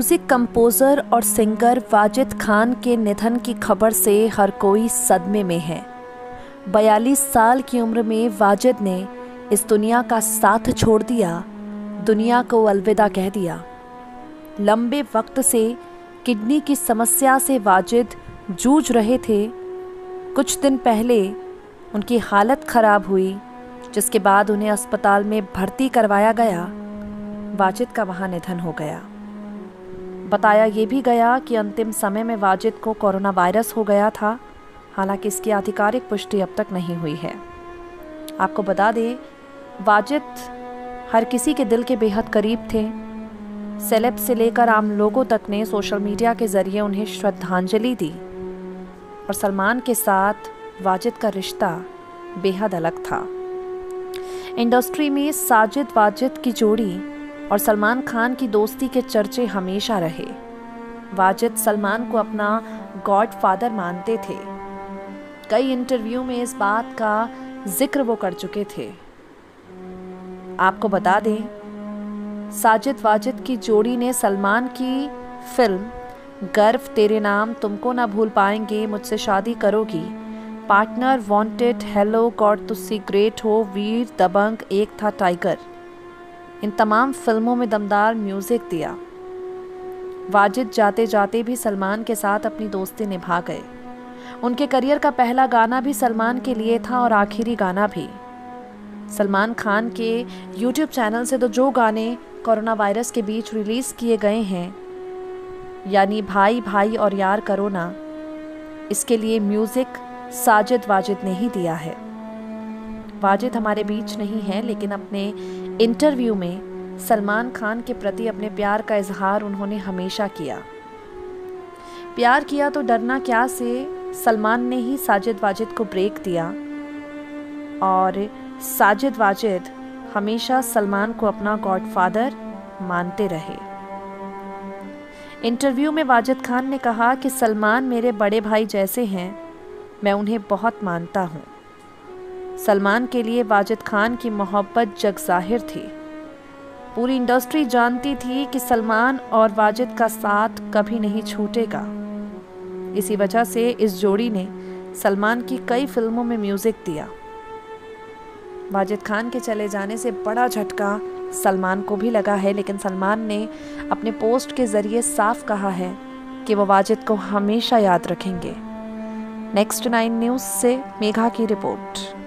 Music composer और singer Wajid Khan के निधन की खबर से हर कोई सदमे में है। 42 साल की उम्र में वाजिद ने इस दुनिया का साथ छोड़ दिया, दुनिया को अलविदा कह दिया। लंबे वक्त से किडनी की समस्या से वाजिद जूझ रहे थे। कुछ दिन पहले उनकी हालत खराब हुई, जिसके बाद उन्हें अस्पताल में भर्ती करवाया गया। वाजिद का वहाँ निधन हो गया। बताया ये भी गया कि अंतिम समय में वाजिद को कोरोना वायरस हो गया था। हालांकि इसकी आधिकारिक पुष्टि अब तक नहीं हुई है। आपको बता दें, वाजिद हर किसी के दिल के बेहद करीब थे। सेलेब से लेकर आम लोगों तक ने सोशल मीडिया के जरिए उन्हें श्रद्धांजलि दी। और सलमान के साथ वाजिद का रिश्ता बेहद अलग था। इंडस्ट्री में साजिद वाजिद की जोड़ी और सलमान खान की दोस्ती के चर्चे हमेशा रहे। वाजिद सलमान को अपना गॉडफादर मानते थे। कई इंटरव्यू में इस बात का जिक्र वो कर चुके थे। आपको बता दें, साजिद वाजिद की जोड़ी ने सलमान की फिल्म गर्व तेरे नाम, तुमको ना भूल पाएंगे, Mujhse Shaadi Karogi, Partner, Wanted, Hello, God Tussi Great Ho, Veer, दबंग, एक था टाइगर, इन तमाम फिल्मों में दमदार म्यूजिक दिया। वाजिद जाते जाते भी सलमान के साथ अपनी दोस्ती निभा गए। उनके करियर का पहला गाना भी सलमान के लिए था और आखिरी गाना भी। सलमान खान के यूट्यूब चैनल से तो जो गाने कोरोना वायरस के बीच रिलीज़ किए गए हैं, यानी भाई भाई और यार करो ना, इसके लिए म्यूज़िक साजिद वाजिद ने ही दिया है। वाजिद हमारे बीच नहीं है, लेकिन अपने इंटरव्यू में सलमान खान के प्रति अपने प्यार का इजहार उन्होंने हमेशा किया। प्यार किया तो डरना क्या से सलमान ने ही साजिद वाजिद को ब्रेक दिया और साजिद वाजिद हमेशा सलमान को अपना गॉडफादर मानते रहे। इंटरव्यू में वाजिद खान ने कहा कि सलमान मेरे बड़े भाई जैसे हैं, मैं उन्हें बहुत मानता हूँ। सलमान के लिए वाजिद खान की मोहब्बत जग जाहिर थी। पूरी इंडस्ट्री जानती थी कि सलमान और वाजिद का साथ कभी नहीं छूटेगा। इसी वजह से इस जोड़ी ने सलमान की कई फिल्मों में म्यूजिक दिया। वाजिद खान के चले जाने से बड़ा झटका सलमान को भी लगा है, लेकिन सलमान ने अपने पोस्ट के जरिए साफ कहा है कि वो वाजिद को हमेशा याद रखेंगे। नेक्स्ट 9 न्यूज़ से मेघा की रिपोर्ट।